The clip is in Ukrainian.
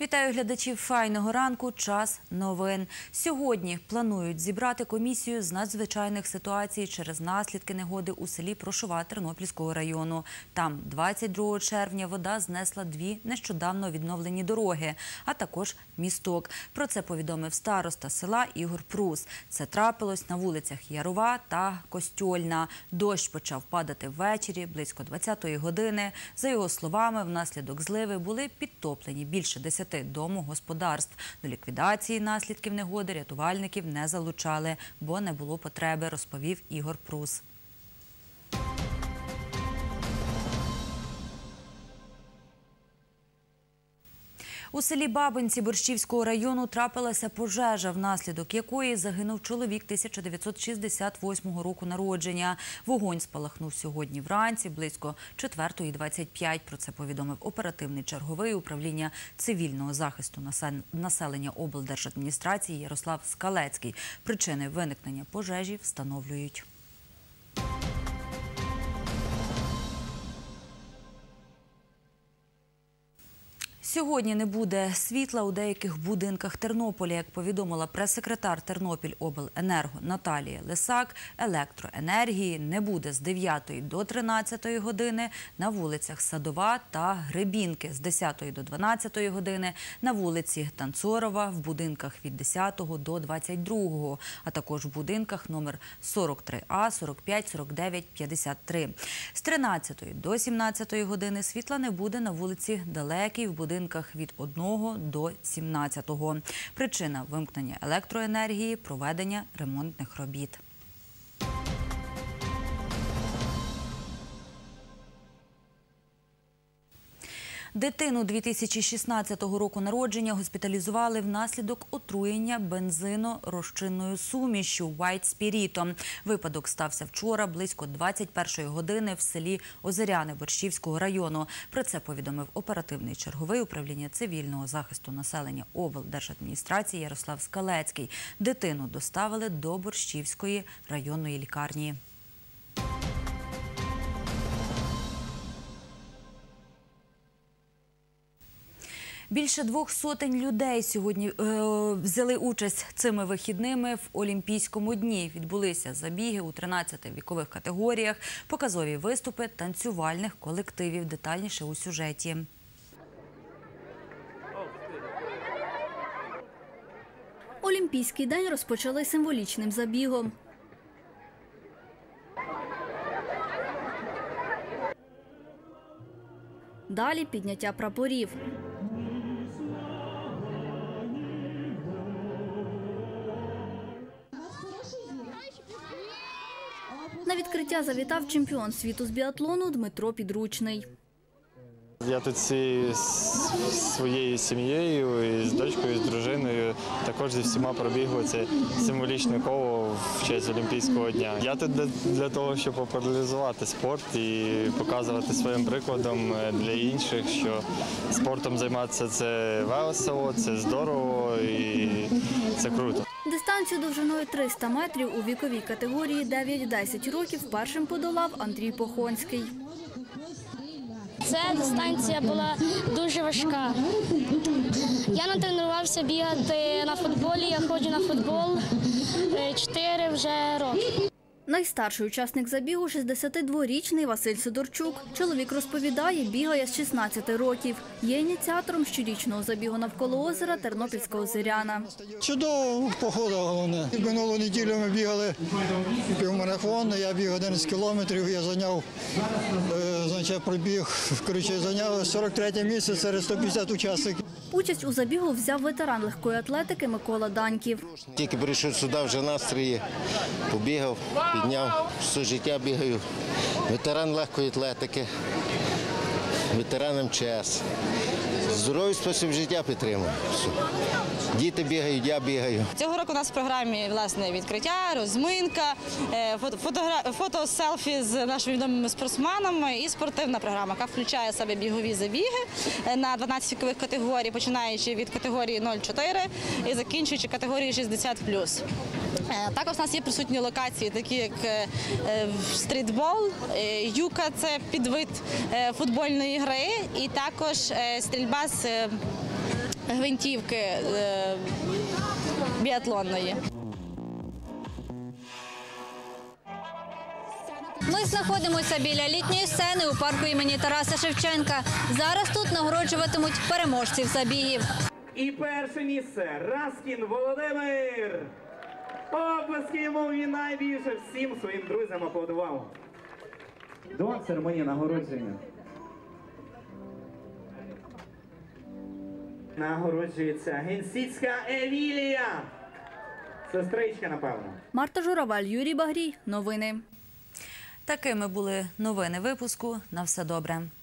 Вітаю глядачів «Файного ранку». Час новин. Сьогодні планують зібрати комісію з надзвичайних ситуацій через наслідки негоди у селі Прошова Тернопільського району. Там 22 червня вода знесла дві нещодавно відновлені дороги, а також місток. Про це повідомив староста села Ігор Прус. Це трапилось на вулицях Ярова та Костьольна. Дощ почав падати ввечері, близько 20-ї години. За його словами, внаслідок зливи були підтоплені більше 10 домогосподарств. До ліквідації наслідків негоди рятувальників не залучали, бо не було потреби, розповів Ігор Прус. У селі Бабинці Борщівського району трапилася пожежа, внаслідок якої загинув чоловік 1968 року народження. Вогонь спалахнув сьогодні вранці, близько 4:25. Про це повідомив оперативний черговий управління цивільного захисту населення облдержадміністрації Ярослав Скалецький. Причини виникнення пожежі встановлюють. Сьогодні не буде світла у деяких будинках Тернополя. Як повідомила прес-секретар Тернопільобленерго Наталія Лисак, електроенергії не буде з 9 до 13 години на вулицях Садова та Гребінки, з 10 до 12 години на вулиці Танцорова, в будинках від 10 до 22, а також в будинках номер 43А, 45, 49, 53. З 13 до 17 години світла не буде на вулиці Далекій, в будинках від 1 до 17. Причина вимкнення електроенергії – проведення ремонтних робіт. Дитину 2016 року народження госпіталізували внаслідок отруєння бензино-розчинною сумішшю White Spirit. Випадок стався вчора близько 21-ї години в селі Озеряни Борщівського району. Про це повідомив оперативний черговий управління цивільного захисту населення облдержадміністрації Ярослав Скалецький. Дитину доставили до Борщівської районної лікарні. Більше 200 людей сьогодні взяли участь цими вихідними в Олімпійському дні. Відбулися забіги у 13 вікових категоріях, показові виступи танцювальних колективів. Детальніше у сюжеті. Олімпійський день розпочали символічним забігом. Далі підняття прапорів. На відкриття завітав чемпіон світу з біатлону Дмитро Підручний. Я тут зі своєю сім'єю, з дочкою, з дружиною, також зі всіма пробігли це символічне коло в честь Олімпійського дня. Я тут для того, щоб популяризувати спорт і показувати своїм прикладом для інших, що спортом займатися – це весело, це здорово і це круто. Дистанцію довжиною 300 метрів у віковій категорії 9-10 років першим подолав Андрій Похонський. Ця дистанція була дуже важка. Я натренувався бігати на футболі, я ходжу на футбол 4 вже роки. Найстарший учасник забігу – 62-річний Василь Сидорчук. Чоловік розповідає, бігає з 16 років. Є ініціатором щорічного забігу навколо озера Тернопільська Озеряна. Чудово, погода головне. Минулу неділю ми бігали півмарафон, я біг 11 кілометрів, я пробіг, зайняв 43-те місце серед 150 учасників. Участь у забігу взяв ветеран легкої атлетики Микола Даньків. Тільки прийшов сюди, вже настрої, побігав, підняв, все життя бігаю. Ветеран легкої атлетики, ветеран МЧС. Здоровий спосіб життя підтримую. Діти бігають, я бігаю. Цього року у нас в програмі власне відкриття, розминка, фото-селфі з нашими відомими спортсменами і спортивна програма, яка включає в себе бігові забіги на 12 вікових категорій, починаючи від категорії 0-4 і закінчуючи категорією 60+. Також у нас є присутні локації, такі як стрітбол, юка – це підвид футбольної гри, і також стрільба з гвинтівки біатлонної. Ми знаходимося біля літньої сцени у парку імені Тараса Шевченка. Зараз тут нагороджуватимуть переможців забігів. І перше місце Раскін Володимир. Оплески йому, він найбільше всім своїм друзям аплодував. До церемонії нагородження. Нагороджується Генсіцька Емілія. Сестричка, напевно. Марта Журавель, Юрій Багрій. Новини. Такими були новини випуску. На все добре.